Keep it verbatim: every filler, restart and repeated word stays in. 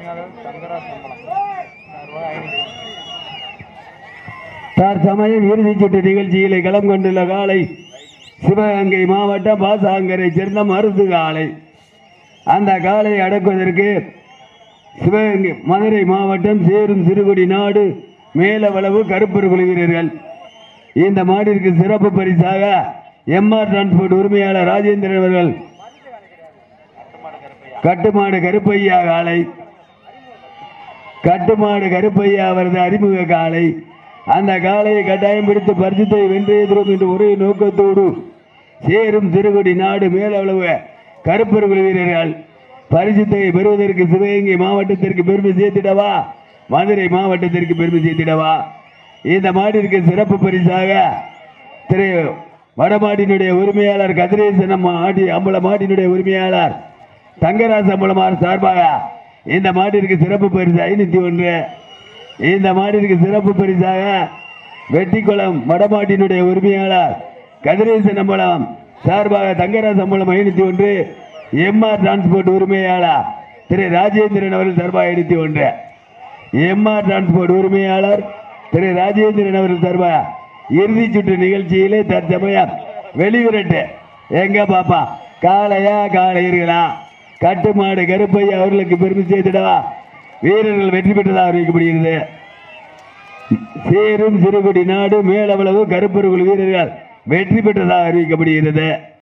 தற்சமயம் இறுதிச் சுற்று நிகழ்ச்சியில் களம் கொண்டுள்ள காலை சிவகங்கை மாவட்டம் பாசாங்கரை சேர்ந்த மருது காலை. அந்த காலையை அடக்குவதற்கு சிவகங்கை மதுரை மாவட்டம் சேரும் சிறுகுடி நாடு மேலவளவு கருப்பர் குழு வீரர்கள். இந்த மாடிற்கு சிறப்பு பரிசாக எம்ஆர் டிரான்ஸ்போர்ட் உரிமையாளர் ராஜேந்திரன் அவர்கள் கட்டுமாடு கருப்பையா காலை, கட்டுமாடு கருப்பையா அவரது அறிமுக காலை. அந்த காலையை கட்டாயம் பிடித்து பரிசுத்தை வென்றெழுதும் என்று ஒரே நோக்கத்தோடு சேரும் சிறுகுடி நாடு மேலவளவு கருப்பர் குழு வீரர்கள் பரிசுத்தை பெறுவதற்கு சிவகங்கை மாவட்டத்திற்கு பெருமை சேர்த்திடவா, மதுரை மாவட்டத்திற்கு பெருமை சேர்த்திடவா? இந்த மாட்டிற்கு சிறப்பு பரிசாக திரு வடமாட்டினுடைய உரிமையாளர் கதிரேசன் மாடி அம்பல மாட்டினுடைய உரிமையாளர் தங்கராஜ் அம்பலமார் சார்பாக இந்த மாட்டிற்கு சிறப்பு பரிசு ஐநூத்தி ஒன்று. இந்த மாட்டிற்கு சிறப்பு பரிசாக வெட்டிக்குளம் வடமாட்டினுடைய உரிமையாளர் கதிரேசன் அம்பலம் சார்பாக தங்கராஜ் அம்பலம் ஐநூத்தி ஒன்று. எம்ஆர் டிரான்ஸ்போர்ட் உரிமையாளர் திரு ராஜேந்திரன் அவர்கள் சார்பாக ஐநூத்தி ஒன்று. எம்ஆர் டிரான்ஸ்போர்ட் உரிமையாளர் திரு ராஜேந்திரன் அவர்கள் சார்பாக இறுதி சுற்று நிகழ்ச்சியிலே தற்சமயம் வெளிவிரட்டு எங்க பாப்பா காளையா காளையர்களா கட்டுமாடு கருப்பையா அவர்களுக்கு பெருமை சேர்த்திடவா, வீரர்கள் வெற்றி பெற்றதாக அறிவிக்கப்படுகிறது. சேரும் சிறுகுடி நாடு மேலவளவு கருப்பர் குழு வீரர்கள் வெற்றி பெற்றதாக அறிவிக்கப்படுகிறது.